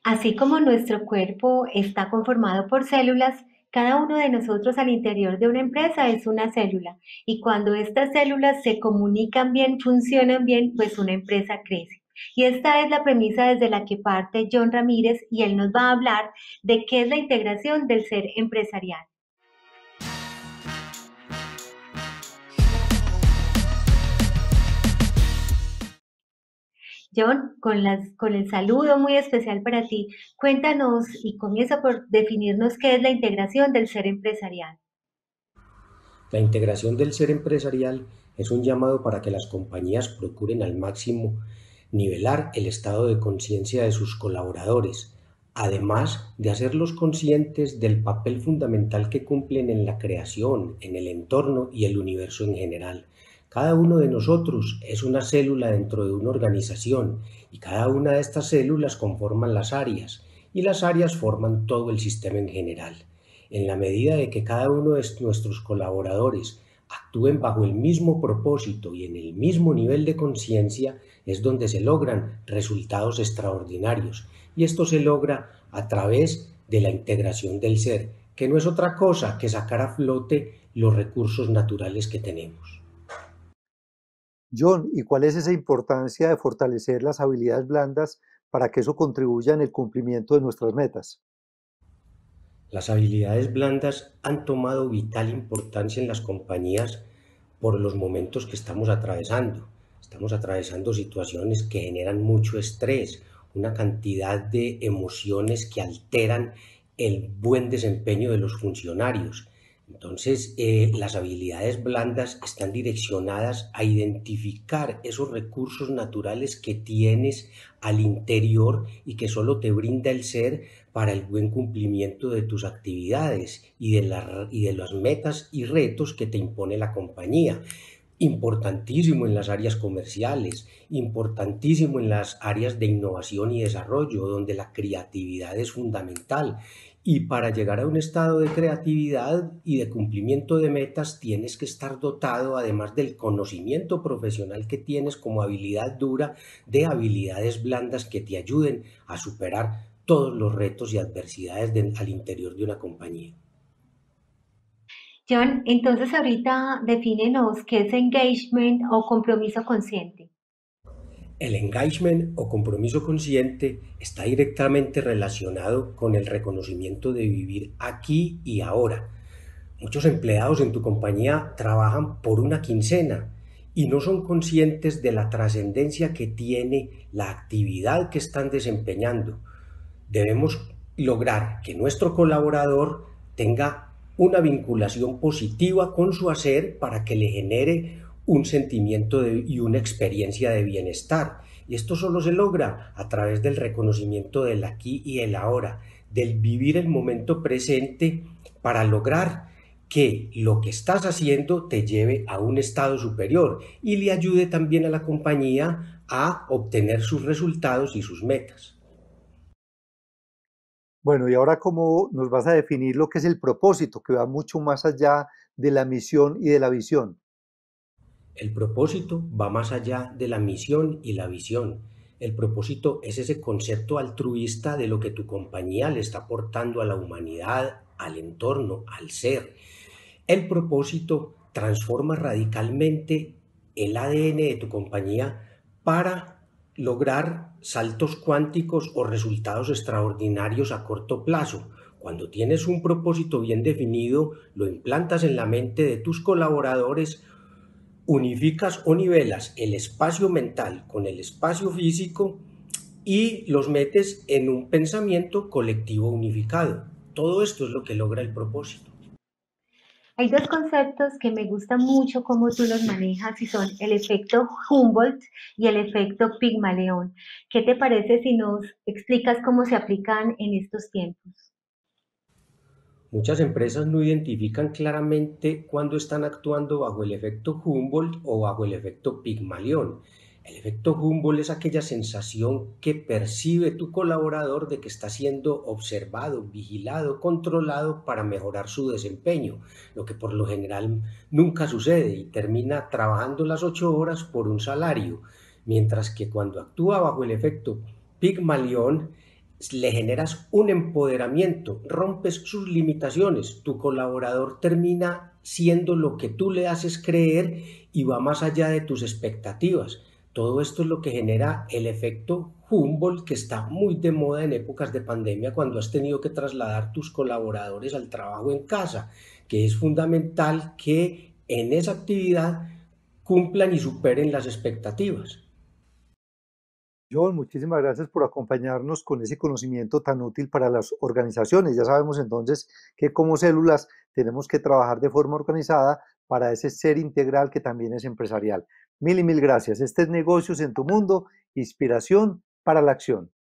Así como nuestro cuerpo está conformado por células, cada uno de nosotros al interior de una empresa es una célula. Y cuando estas células se comunican bien, funcionan bien, pues una empresa crece. Y esta es la premisa desde la que parte John Ramírez y él nos va a hablar de qué es la integración del ser empresarial. John, con el saludo muy especial para ti, cuéntanos y comienza por definirnos qué es la integración del ser empresarial. La integración del ser empresarial es un llamado para que las compañías procuren al máximo nivelar el estado de conciencia de sus colaboradores, además de hacerlos conscientes del papel fundamental que cumplen en la creación, en el entorno y el universo en general. Cada uno de nosotros es una célula dentro de una organización y cada una de estas células conforman las áreas y las áreas forman todo el sistema en general. En la medida de que cada uno de nuestros colaboradores actúen bajo el mismo propósito y en el mismo nivel de conciencia, es donde se logran resultados extraordinarios. Y esto se logra a través de la integración del ser, que no es otra cosa que sacar a flote los recursos naturales que tenemos. John, ¿y cuál es esa importancia de fortalecer las habilidades blandas para que eso contribuya en el cumplimiento de nuestras metas? Las habilidades blandas han tomado vital importancia en las compañías por los momentos que estamos atravesando. Estamos atravesando situaciones que generan mucho estrés, una cantidad de emociones que alteran el buen desempeño de los funcionarios. Entonces, las habilidades blandas están direccionadas a identificar esos recursos naturales que tienes al interior y que solo te brinda el ser para el buen cumplimiento de tus actividades y de las metas y retos que te impone la compañía. Importantísimo en las áreas comerciales, importantísimo en las áreas de innovación y desarrollo, donde la creatividad es fundamental. Y para llegar a un estado de creatividad y de cumplimiento de metas, tienes que estar dotado, además del conocimiento profesional que tienes como habilidad dura, de habilidades blandas que te ayuden a superar todos los retos y adversidades al interior de una compañía. John, entonces ahorita defínenos qué es engagement o compromiso consciente. El engagement o compromiso consciente está directamente relacionado con el reconocimiento de vivir aquí y ahora. Muchos empleados en tu compañía trabajan por una quincena y no son conscientes de la trascendencia que tiene la actividad que están desempeñando. Debemos lograr que nuestro colaborador tenga una vinculación positiva con su hacer para que le genere un sentimiento y una experiencia de bienestar. Y esto solo se logra a través del reconocimiento del aquí y el ahora, del vivir el momento presente para lograr que lo que estás haciendo te lleve a un estado superior y le ayude también a la compañía a obtener sus resultados y sus metas. Bueno, y ahora cómo nos vas a definir lo que es el propósito, que va mucho más allá de la misión y de la visión. El propósito va más allá de la misión y la visión. El propósito es ese concepto altruista de lo que tu compañía le está aportando a la humanidad, al entorno, al ser. El propósito transforma radicalmente el ADN de tu compañía para lograr saltos cuánticos o resultados extraordinarios a corto plazo. Cuando tienes un propósito bien definido, lo implantas en la mente de tus colaboradores, unificas o nivelas el espacio mental con el espacio físico y los metes en un pensamiento colectivo unificado. Todo esto es lo que logra el propósito. Hay dos conceptos que me gusta mucho cómo tú los manejas y son el efecto Humboldt y el efecto Pigmalión. ¿Qué te parece si nos explicas cómo se aplican en estos tiempos? Muchas empresas no identifican claramente cuándo están actuando bajo el efecto Humboldt o bajo el efecto Pigmalión. El efecto Humboldt es aquella sensación que percibe tu colaborador de que está siendo observado, vigilado, controlado para mejorar su desempeño, lo que por lo general nunca sucede y termina trabajando las 8 horas por un salario, mientras que cuando actúa bajo el efecto Pigmalión le generas un empoderamiento, rompes sus limitaciones, tu colaborador termina siendo lo que tú le haces creer y va más allá de tus expectativas. Todo esto es lo que genera el efecto Humboldt, que está muy de moda en épocas de pandemia, cuando has tenido que trasladar tus colaboradores al trabajo en casa, que es fundamental que en esa actividad cumplan y superen las expectativas. John, muchísimas gracias por acompañarnos con ese conocimiento tan útil para las organizaciones. Ya sabemos entonces que como células tenemos que trabajar de forma organizada para ese ser integral que también es empresarial. Mil y mil gracias. Este es Negocios en tu Mundo, inspiración para la acción.